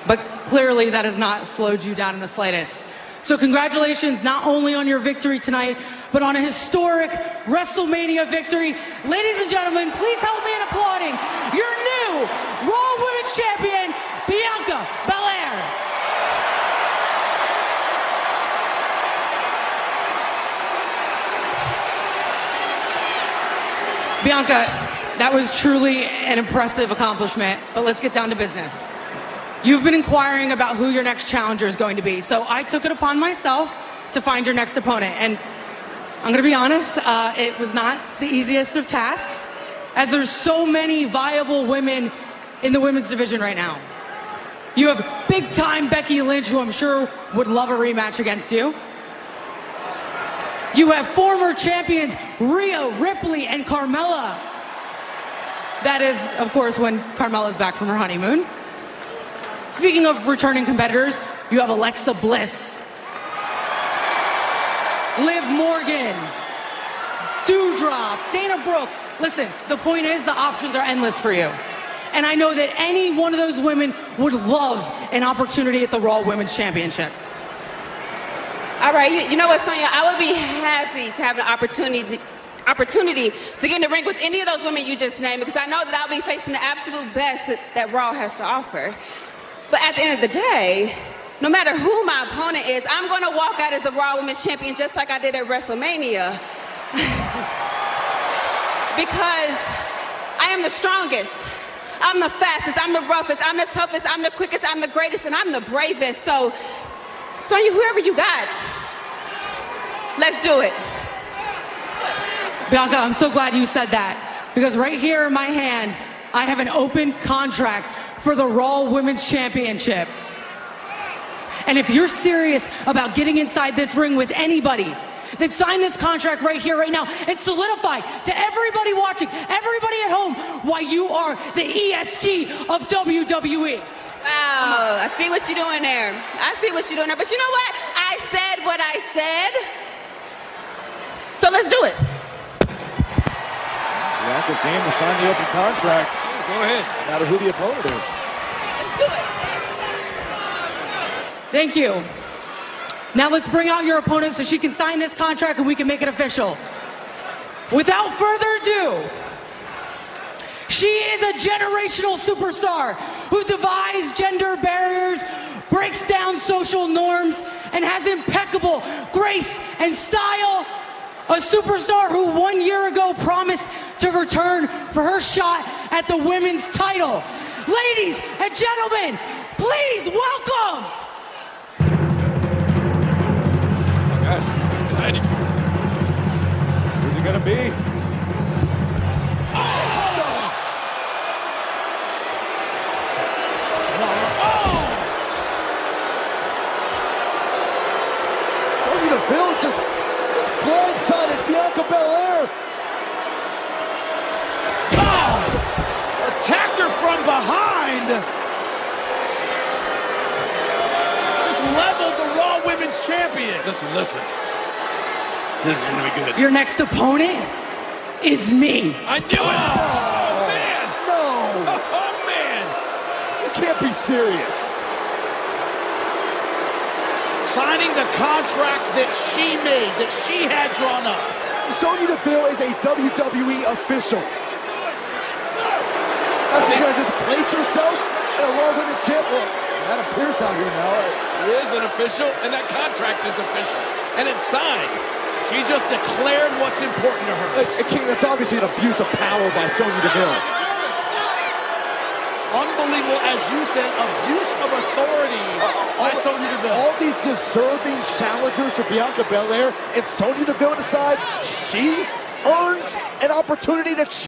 but clearly that has not slowed you down in the slightest. So congratulations not only on your victory tonight, but on a historic WrestleMania victory. Ladies and gentlemen, please help me in applauding your new Raw Women's Champion, Bianca Belair. Bianca, that was truly an impressive accomplishment, but let's get down to business. You've been inquiring about who your next challenger is going to be, so I took it upon myself to find your next opponent. And I'm going to be honest, it was not the easiest of tasks, as there's so many viable women in the women's division right now. You have big-time Becky Lynch, who I'm sure would love a rematch against you. You have former champions Rhea Ripley and Carmella. That is, of course, when Carmella's back from her honeymoon. Speaking of returning competitors, you have Alexa Bliss, Liv Morgan, Doudrop, Dana Brooke. Listen, the point is the options are endless for you. And I know that any one of those women would love an opportunity at the Raw Women's Championship. All right, you know what, Sonya? I would be happy to have an opportunity to get in the ring with any of those women you just named, because I know that I'll be facing the absolute best that Raw has to offer. But at the end of the day, no matter who my opponent is, I'm going to walk out as the Raw Women's Champion just like I did at WrestleMania. Because I am the strongest. I'm the fastest. I'm the roughest. I'm the toughest. I'm the quickest. I'm the greatest. And I'm the bravest. So, Sonya, whoever you got, let's do it. Bianca, I'm so glad you said that, because right here in my hand, I have an open contract for the Raw Women's Championship. And if you're serious about getting inside this ring with anybody, then sign this contract right here, right now, and solidify to everybody watching, everybody at home, why you are the ESG of WWE. Wow, I see what you're doing there. I see what you're doing there. But you know what? I said what I said. So let's do it. Bianca's game to sign the open contract. Go ahead. No matter who the opponent is. Let's do it. Thank you. Now let's bring out your opponent so she can sign this contract and we can make it official. Without further ado, she is a generational superstar who defies gender barriers, breaks down social norms, and has impeccable grace and style. A superstar who 1 year ago promised to return for her shot at the women's title. Ladies and gentlemen, please welcome. That's exciting. Who's it gonna be? Sonya Deville just blindsided Bianca Belair. Oh! Attacked her from behind. Just leveled the Raw Women's Champion. Listen. This is gonna be good. Your next opponent is me. I knew it! Oh, man! No! Oh, man! You can't be serious. Signing the contract that she made, that she had drawn up. Sonya Deville is a WWE official. Now she's gonna just place herself in a Raw Women's Champion. That appears out here now. She is an official, and that contract is official. And it's signed. She just declared what's important to her. King, that's obviously an abuse of power by Sonya Deville. Unbelievable, as you said, abuse of authority by Sonya Deville. All these deserving challengers for Bianca Belair, and Sonya Deville decides she earns an opportunity to